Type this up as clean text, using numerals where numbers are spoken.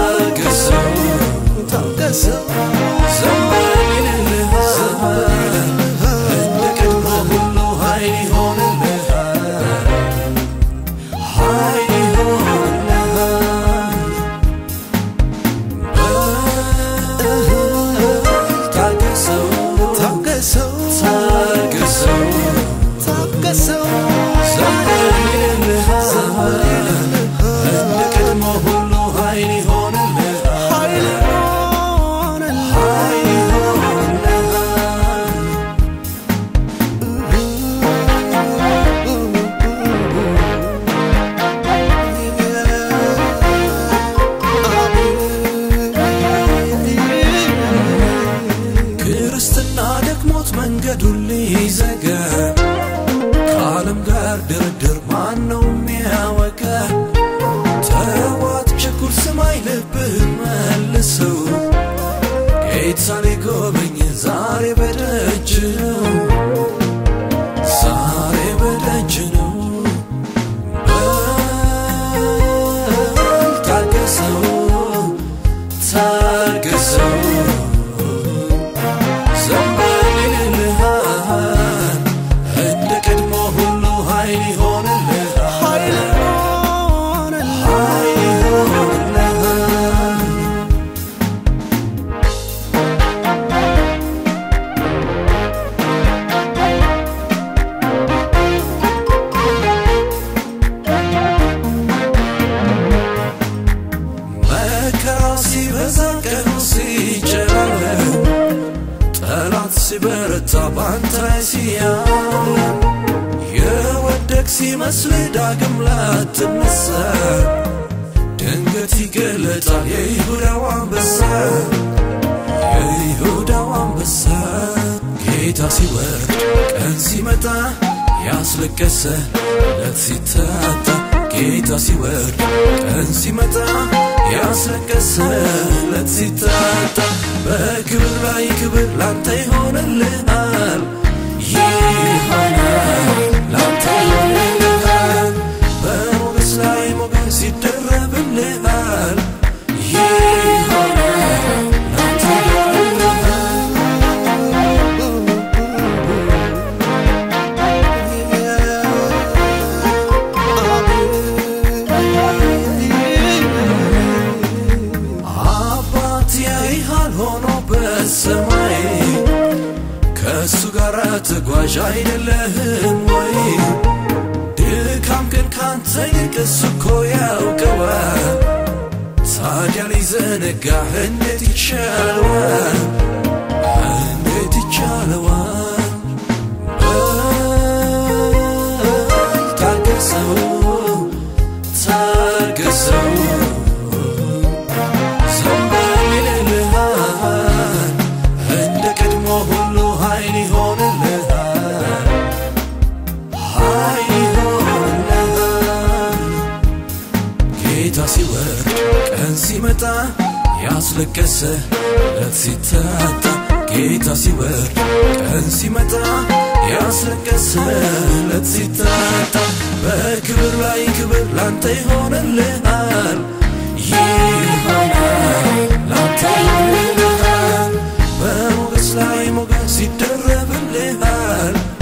ታገሰው ዘመን ይልልሃል እንደ ቀድሞ ሁሉ ኃይል ይሆንልሃል ኃይል ይሆንልሃል ታገሰው ታገሰው ታገሰው ታገሰው ዘመን ይልልሃል እንደ ቀድሞ ሁሉ ኃይል ይሆንልሃል ክርስትና ደክሞት መንገዱን ሊዘጋ ከዓለም ጋር ድርድር ማነው የሚያወጋ ተዋት ቸኩል ሰማይ ልብህን መልሰው ጌታ ሊጎበኝ ዛሬ በደጅ ነው ዛሬ በደጅ ነው ታገሰው ታገሰው ዘመን ይልልሃል እንደ ቀድሞ ሁሉ ኃይል ይሆንልሃል ኃይል ይሆንልሃል መከራው ሲበዛ ቀኑ ሲጨልም ጠላት ሲበረታ ባንተ ላይ ሲያም የወደቅ ሲመስልህ ዳግም ላትነሳ ድንገት ይገለጣል የይሁዳው አንበሳ የይሁዳው አንበሳ ጌታ ሲወርድ ቀን ሲመጣ ያስለቀሰ ለት ሲታጣ ጌታ ሲወርድ ቀን ሲመጣ ያስለቀሰ ለት ሲታጣ በክብር ላይ ክብር ላንተ ይሆንልሃል ይሆናል ላንተ ይሆንልሃል በሞገስ ላይ ሞገስ ይደረብልሃል ይሆናል ላንተ አባት ያይሃል ሆኖ በሰማይ ከሱ ጋር ተጓዥ አይደለህም ወይ ድካም ግን ካንተ ይልቅ እሱ እኮ ያውቀዋል ታዲያ ሊዘነጋህ እንዴት ይቻለዋል እንዴት ይቻለዋል ታገሰው ታገሰው ዘመን ይልልሃል እንደ ቀድሞ ሁሉ ኃይል ይሆንልሃል ኃይል ይሆንልሃል ጌታ ሲወርድ ቀን ሲመጣ ያስለቀሰ ለት ሲታጣ ጌታ ሲወርድ ቀን ሲመጣ ያስለቀሰ ለት ሲታጣ በክብር ላይ ክብር ላንተ ይሆንልሃል ይሆናል ላንተ ይሆንልሃል በሞገስ ላይ ሞገስ ይደረብልሃል